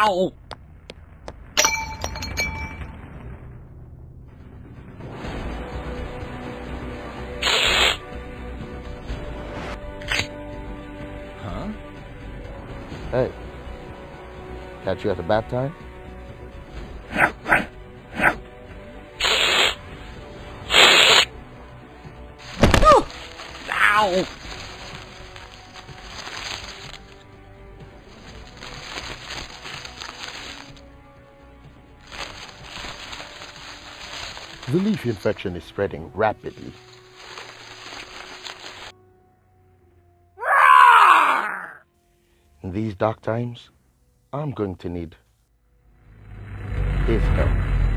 Ow! Huh? Hey, catch you at a bad time? Ow! The leaf infection is spreading rapidly. In these dark times, I'm going to need his help.